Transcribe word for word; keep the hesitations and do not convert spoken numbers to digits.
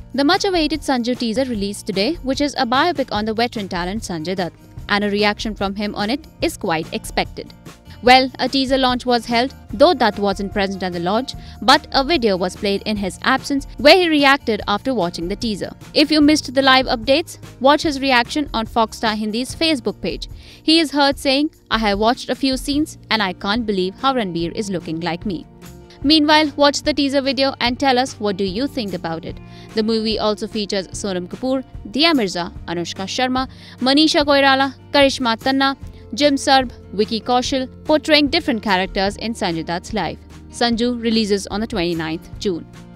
The much-awaited Sanju teaser released today, which is a biopic on the veteran talent Sanjay Dutt, and a reaction from him on it is quite expected. Well, a teaser launch was held, though Dutt wasn't present at the launch, but a video was played in his absence where he reacted after watching the teaser. If you missed the live updates, watch his reaction on Foxstar Hindi's Facebook page. He is heard saying, "I have watched a few scenes and I can't believe how Ranbir is looking like me." Meanwhile, watch the teaser video and tell us what do you think about it. The movie also features Sonam Kapoor, Diya Mirza, Anushka Sharma, Manisha Koirala, Karishma Tanna, Jim Sarbh, Vicky Kaushal, portraying different characters in Sanjay Dutt's life. Sanju releases on the twenty-ninth of June.